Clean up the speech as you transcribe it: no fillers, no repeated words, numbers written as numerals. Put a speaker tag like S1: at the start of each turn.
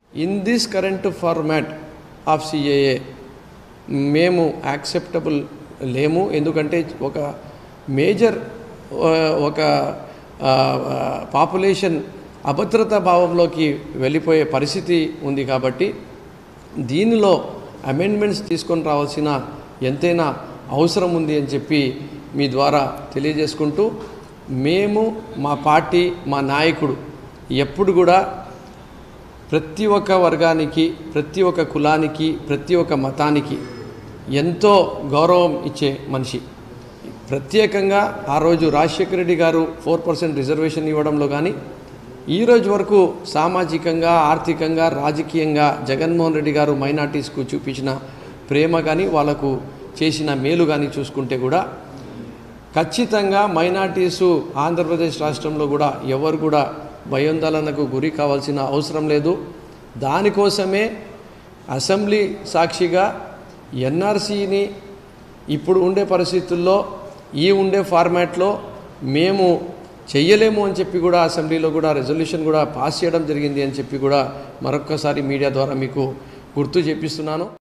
S1: In this current format of CAA మేము acceptable లేము. ఎందుకంటే ఒక మేజర్ ఒక పాపులేషన్ అభద్రతా భావంలోకి వెళ్ళిపోయే పరిస్థితి ఉంది. కాబట్టి దీనిలో అమెండ్మెంట్స్ తీసుకొని రావాల్సిన ఎంతైనా అవసరం ఉంది అని చెప్పి మీ ద్వారా తెలియజేసుకుంటూ, మేము మా పార్టీ మా నాయకుడు ఎప్పుడు కూడా ప్రతి ఒక్క వర్గానికి, ప్రతి ఒక్క కులానికి, ప్రతి ఒక్క మతానికి ఎంతో గౌరవం ఇచ్చే మనిషి. ప్రత్యేకంగా ఆ రోజు రాజశేఖర రెడ్డి గారు 4% రిజర్వేషన్ ఇవ్వడంలో కానీ, ఈరోజు వరకు సామాజికంగా, ఆర్థికంగా, రాజకీయంగా జగన్మోహన్ రెడ్డి గారు మైనార్టీస్కు చూపించిన ప్రేమ కానీ, వాళ్ళకు చేసిన మేలు కానీ చూసుకుంటే కూడా ఖచ్చితంగా మైనార్టీసు ఆంధ్రప్రదేశ్ రాష్ట్రంలో కూడా ఎవరు కూడా భయోందోళనకు గురి కావాల్సిన అవసరం లేదు. దానికోసమే అసెంబ్లీ సాక్షిగా ఎన్ఆర్సీని ఇప్పుడు ఉండే పరిస్థితుల్లో ఈ ఉండే ఫార్మాట్లో మేము చెయ్యలేము అని చెప్పి కూడా అసెంబ్లీలో కూడా రెజల్యూషన్ కూడా పాస్ చేయడం జరిగింది అని చెప్పి కూడా మరొక్కసారి మీడియా ద్వారా మీకు గుర్తు చేపిస్తున్నాను.